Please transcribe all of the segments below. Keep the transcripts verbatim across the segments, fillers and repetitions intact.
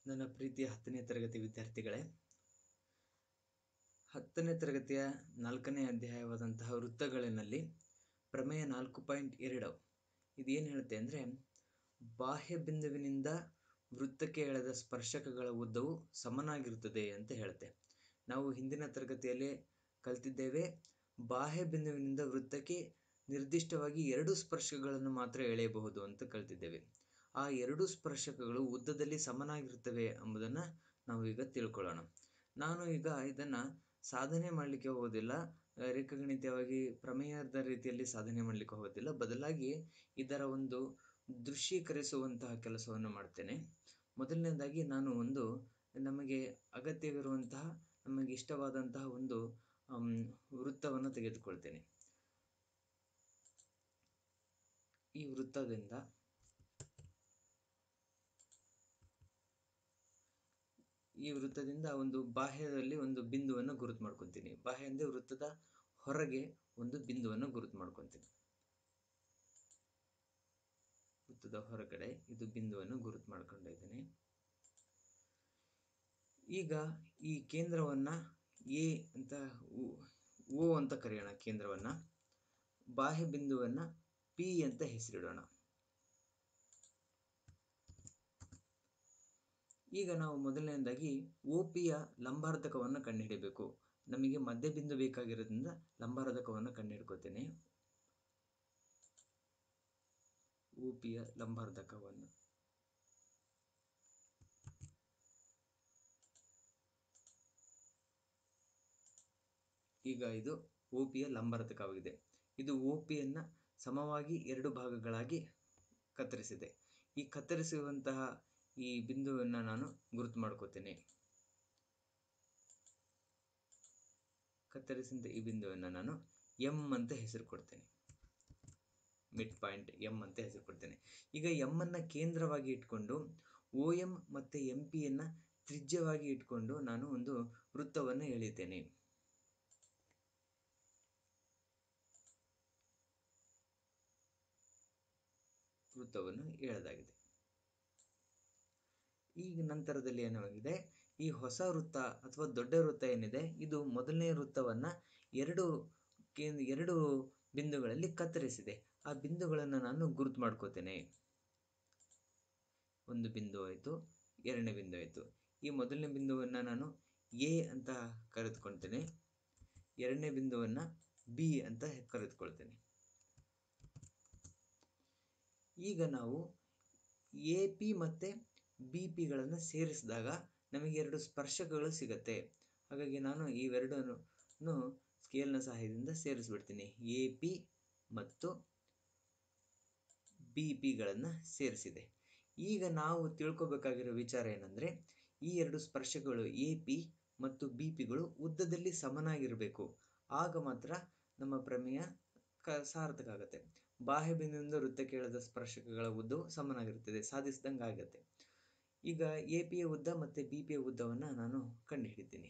ನನ್ನ ಪ್ರೀತಿಯ ಹತ್ತನೇ ತರಗತಿ ವಿದ್ಯಾರ್ಥಿಗಳೇ, ಹತ್ತನೇ ತರಗತಿಯ ನಾಲ್ಕನೇ ಅಧ್ಯಾಯವಾದಂತಹ ವೃತ್ತಗಳಿನಲ್ಲಿ ಪ್ರಮೇಯ ನಾಲ್ಕು ಪಾಯಿಂಟ್ ಎರಡು ಇದೇನು ಹೇಳುತ್ತೆ ಅಂದರೆ, ಬಾಹ್ಯ ಬಿಂದುವಿನಿಂದ ವೃತ್ತಕ್ಕೆ ಎಳೆದ ಸ್ಪರ್ಶಕಗಳ ಉದ್ದವು ಸಮನಾಗಿರುತ್ತದೆ ಅಂತ ಹೇಳುತ್ತೆ. ನಾವು ಹಿಂದಿನ ತರಗತಿಯಲ್ಲಿ ಕಲಿತಿದ್ದೇವೆ, ಬಾಹ್ಯ ಬಿಂದುವಿನಿಂದ ವೃತ್ತಕ್ಕೆ ನಿರ್ದಿಷ್ಟವಾಗಿ ಎರಡು ಸ್ಪರ್ಶಕಗಳನ್ನು ಮಾತ್ರ ಎಳೆಯಬಹುದು ಅಂತ ಕಲಿತಿದ್ದೇವೆ. ಆ ಎರಡು ಸ್ಪರ್ಶಕಗಳು ಉದ್ದದಲ್ಲಿ ಸಮನಾಗಿರುತ್ತವೆ ಎಂಬುದನ್ನು ನಾವು ಈಗ ತಿಳ್ಕೊಳ್ಳೋಣ. ನಾನು ಈಗ ಇದನ್ನು ಸಾಧನೆ ಮಾಡಲಿಕ್ಕೆ ಹೋಗೋದಿಲ್ಲ, ರೇಖಾಗಣಿತವಾಗಿ ಪ್ರಮೇಯದ ರೀತಿಯಲ್ಲಿ ಸಾಧನೆ ಮಾಡಲಿಕ್ಕೆ ಹೋಗೋದಿಲ್ಲ, ಬದಲಾಗಿ ಇದರ ಒಂದು ದೃಶ್ಯೀಕರಿಸುವಂತಹ ಕೆಲಸವನ್ನು ಮಾಡ್ತೇನೆ. ಮೊದಲನೇದಾಗಿ ನಾನು ಒಂದು ನಮಗೆ ಅಗತ್ಯವಿರುವಂತಹ ನಮಗೆ ಇಷ್ಟವಾದಂತಹ ಒಂದು ವೃತ್ತವನ್ನು ತೆಗೆದುಕೊಳ್ತೇನೆ. ಈ ವೃತ್ತದಿಂದ ಈ ವೃತ್ತದಿಂದ ಒಂದು ಬಾಹ್ಯದಲ್ಲಿ ಒಂದು ಬಿಂದುವನ್ನು ಗುರುತು ಮಾಡ್ಕೊತೀನಿ. ಬಾಹ್ಯ ಅಂದರೆ ವೃತ್ತದ ಹೊರಗೆ ಒಂದು ಬಿಂದುವನ್ನು ಗುರುತು ಮಾಡ್ಕೊತೀನಿ. ವೃತ್ತದ ಹೊರಗಡೆ ಇದು ಬಿಂದುವನ್ನು ಗುರುತು ಮಾಡ್ಕೊಂಡಿದ್ದೇನೆ. ಈಗ ಈ ಕೇಂದ್ರವನ್ನ ಎ ಅಂತ ಓ ಅಂತ ಕರೆಯೋಣ. ಕೇಂದ್ರವನ್ನ ಬಾಹ್ಯ ಬಿಂದುವನ್ನ ಪಿ ಅಂತ ಹೆಸರಿಡೋಣ. ಈಗ ನಾವು ಮೊದಲನೇದಾಗಿ ಒ ಪಿಯ ಲಂಬಾರ್ಧಕವನ್ನು ಕಂಡುಹಿಡಿಯಬೇಕು. ನಮಗೆ ಮಧ್ಯ ಬಿಂದು ಬೇಕಾಗಿರೋದ್ರಿಂದ ಲಂಬಾರ್ಧಕವನ್ನು ಕಂಡುಹಿಡ್ಕೋತೇನೆ. ಒ ಪಿಯ ಲಂಬಾರ್ಧಕವನ್ನು ಈಗ ಇದು ಒ ಪಿಯ ಲಂಬಾರ್ಧಕವಾಗಿದೆ. ಇದು ಒ ಪಿಯನ್ನ ಸಮವಾಗಿ ಎರಡು ಭಾಗಗಳಾಗಿ ಕತ್ತರಿಸಿದೆ. ಈ ಕತ್ತರಿಸುವಂತಹ ಈ ಬಿಂದುವನ್ನು ನಾನು ಗುರುತು ಮಾಡ್ಕೋತೇನೆ. ಕತ್ತರಿಸಿದ ಈ ಬಿಂದುವನ್ನು ನಾನು ಎಂ ಅಂತ ಹೆಸರು ಕೊಡ್ತೇನೆ. ಮಿಡ್ ಪಾಯಿಂಟ್ ಎಂ ಅಂತ ಹೆಸರು ಕೊಡ್ತೇನೆ. ಈಗ ಎಂ ಅನ್ನ ಕೇಂದ್ರವಾಗಿ ಇಟ್ಕೊಂಡು ಒ ಎಂ ಮತ್ತೆ ಎಂ ಪಿ ಯನ್ನ ತ್ರಿಜ್ಯವಾಗಿ ಇಟ್ಕೊಂಡು ನಾನು ಒಂದು ವೃತ್ತವನ್ನು ಎಳಿತೇನೆ. ವೃತ್ತವನ್ನು ಎಳೆದಾಗಿದೆ. ಈಗ ನಂತರದಲ್ಲಿ ಏನಾಗಿದೆ, ಈ ಹೊಸ ವೃತ್ತ ಅಥವಾ ದೊಡ್ಡ ವೃತ್ತ ಏನಿದೆ, ಇದು ಮೊದಲನೇ ವೃತ್ತವನ್ನ ಎರಡು ಎರಡು ಬಿಂದುಗಳಲ್ಲಿ ಕತ್ತರಿಸಿದೆ. ಆ ಬಿಂದುಗಳನ್ನು ನಾನು ಗುರುತು ಮಾಡ್ಕೋತೇನೆ. ಒಂದು ಬಿಂದು ಆಯಿತು, ಎರಡನೇ ಬಿಂದು ಆಯಿತು. ಈ ಮೊದಲನೇ ಬಿಂದುವನ್ನು ನಾನು ಎ ಅಂತ ಕರೆದುಕೊಳ್ತೇನೆ, ಎರಡನೇ ಬಿಂದುವನ್ನ ಬಿ ಅಂತ ಕರೆದುಕೊಳ್ತೇನೆ. ಈಗ ನಾವು ಎ ಪಿ ಮತ್ತೆ ಬಿ ಪಿಗಳನ್ನು ಸೇರಿಸಿದಾಗ ನಮಗೆ ಎರಡು ಸ್ಪರ್ಶಕಗಳು ಸಿಗುತ್ತೆ. ಹಾಗಾಗಿ ನಾನು ಇವೆರಡನ್ನು ಸ್ಕೇಲ್ನ ಸಹಾಯದಿಂದ ಸೇರಿಸ್ಬಿಡ್ತೀನಿ. ಎ ಪಿ ಮತ್ತು ಬಿ ಪಿಗಳನ್ನು ಸೇರಿಸಿದೆ. ಈಗ ನಾವು ತಿಳ್ಕೊಬೇಕಾಗಿರೋ ವಿಚಾರ ಏನಂದರೆ, ಈ ಎರಡು ಸ್ಪರ್ಶಕಗಳು ಎ ಪಿ ಮತ್ತು ಬಿ ಪಿಗಳು ಉದ್ದದಲ್ಲಿ ಸಮನಾಗಿರಬೇಕು. ಆಗ ಮಾತ್ರ ನಮ್ಮ ಪ್ರಮೇಯ ಕ ಸಾರ್ಥಕ ಆಗುತ್ತೆ. ಬಾಹ್ಯ ಬಿಂದುವಿನಿಂದ ವೃತ್ತಕ್ಕೆ ಎಳೆದ ಸ್ಪರ್ಶಕಗಳ ಉದ್ದವು ಸಮನಾಗಿರುತ್ತದೆ, ಸಾಧಿಸಿದಂಗೆ ಆಗುತ್ತೆ. ಈಗ ಎ ಪಿಯ ಉದ್ದ ಮತ್ತು ಬಿ ಪಿಯ ಉದ್ದವನ್ನು ನಾನು ಕಂಡುಹಿಡಿತೀನಿ.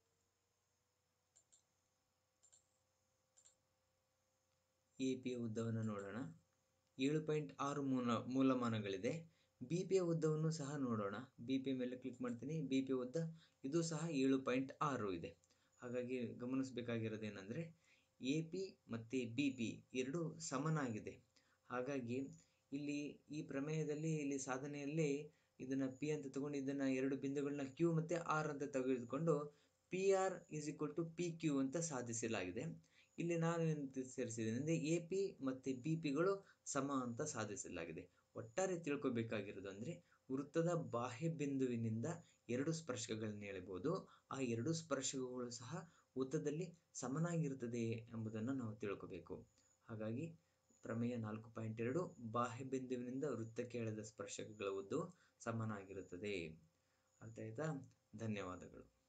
ಎ ಪಿಯ ಉದ್ದವನ್ನು ನೋಡೋಣ, ಏಳು ಪಾಯಿಂಟ್ ಆರು ಮೂಲ ಮೂಲಮಾನಗಳಿದೆ. ಬಿ ಪಿಯ ಉದ್ದವನ್ನು ಸಹ ನೋಡೋಣ. ಬಿ ಪಿ ಮೇಲೆ ಕ್ಲಿಕ್ ಮಾಡ್ತೀನಿ. ಬಿ ಪಿಯ ಉದ್ದ ಇದು ಸಹ ಏಳು ಪಾಯಿಂಟ್ ಆರು ಇದೆ. ಹಾಗಾಗಿ ಗಮನಿಸಬೇಕಾಗಿರೋದೇನೆಂದರೆ, ಎ ಪಿ ಮತ್ತು ಬಿ ಪಿ ಎರಡು ಸಮನಾಗಿದೆ. ಹಾಗಾಗಿ ಇಲ್ಲಿ ಈ ಪ್ರಮೇಯದಲ್ಲಿ ಇಲ್ಲಿ ಸಾಧನೆಯಲ್ಲಿ ಇದನ್ನು ಪಿ ಅಂತ ತಗೊಂಡು ಇದನ್ನು ಎರಡು ಬಿಂದುಗಳನ್ನ ಕ್ಯೂ ಮತ್ತು ಆರ್ ಅಂತ ತೆಗೆದುಕೊಂಡು P R is equal to P Q ಅಂತ ಸಾಧಿಸಲಾಗಿದೆ. ಇಲ್ಲಿ ನಾನು ಏನು ಸೇರಿಸಿದ್ದೇನೆ ಅಂದರೆ ಎ ಪಿ ಮತ್ತು ಬಿ ಪಿಗಳು ಸಮ ಅಂತ ಸಾಧಿಸಲಾಗಿದೆ. ಒಟ್ಟಾರೆ ತಿಳ್ಕೊಬೇಕಾಗಿರೋದು ಅಂದರೆ, ವೃತ್ತದ ಬಾಹ್ಯ ಬಿಂದುವಿನಿಂದ ಎರಡು ಸ್ಪರ್ಶಕಗಳನ್ನು ಎಳೆಯಬಹುದು. ಆ ಎರಡು ಸ್ಪರ್ಶಕಗಳು ಸಹ ಉದ್ದದಲ್ಲಿ ಸಮನಾಗಿರುತ್ತದೆ ಎಂಬುದನ್ನು ನಾವು ತಿಳ್ಕೋಬೇಕು. ಹಾಗಾಗಿ ಪ್ರಮೇಯ ನಾಲ್ಕು ಪಾಯಿಂಟ್ ಎರಡು ಬಾಹ್ಯ ಬಿಂದುವಿನಿಂದ ವೃತ್ತಕ್ಕೆ ಎಳೆದ ಸ್ಪರ್ಶಕಗಳ ಉದ್ದವು ಸಮನಾಗಿರುತ್ತದೆ. ಅರ್ಥ ಆಯ್ತಾ? ಧನ್ಯವಾದಗಳು.